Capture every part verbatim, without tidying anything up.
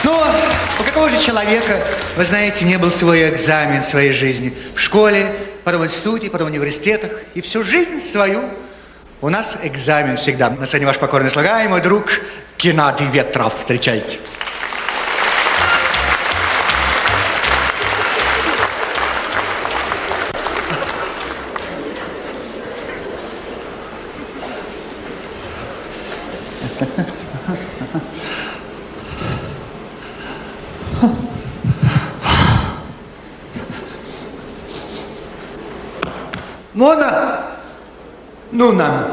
Но у какого же человека, вы знаете, не был свой экзамен в своей жизни? В школе, потом в институте, потом в университетах. И всю жизнь свою у нас экзамен всегда. На сцене ваш покорный слуга и мой друг Геннадий Ветров. Встречайте. Мона Нуна.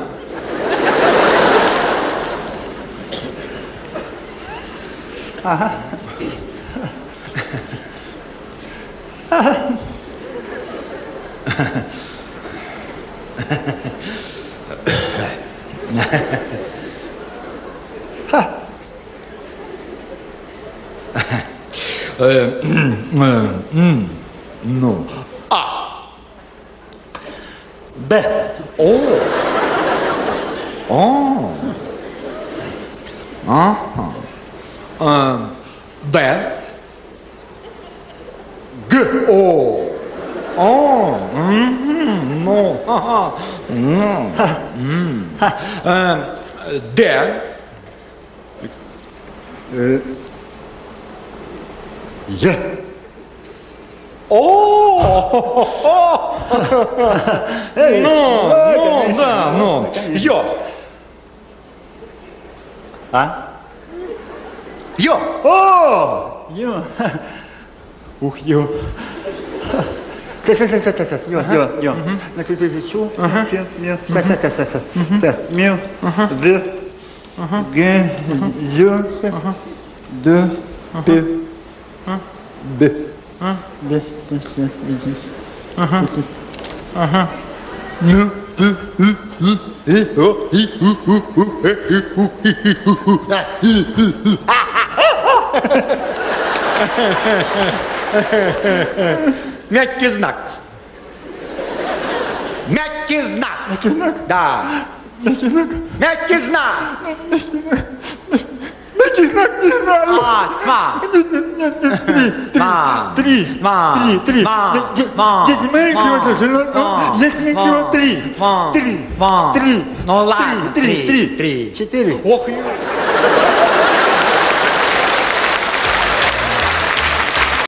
Ага. Ну. А. Б. О. О. Ага. А, Б. Г. О. О. М-м. Ну. Ага. М. М. А, Д. Е. Е. О. Ну, ну, да, ну. Ё. А? Ё. О! Ё. Ух, ё. Сейчас, сейчас, сейчас, сейчас. Ё, ё, ё. Значит, здесь чу. Сейчас, сейчас, сейчас, сейчас. Сейчас. Мю. В. Г. Ё. Д. П. Б. Б. Ага. Ага. Ну. Мягкий знак. Мягкий знак. Мягкий знак? Да. Мягкий знак? Мягкий знак. Мягкий знак не знаю. Два, два. Два. Три. Два. Три. Три. Два. Два. Если мы Два. если Два. три. Два. Три. Два. Три. Ну ладно. Три. Три. Три. Четыре. Ох, ё.